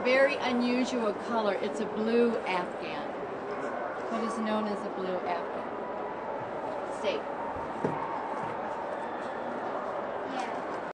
very unusual color. It's a blue Afghan. What is known as a blue Afghan. Stay.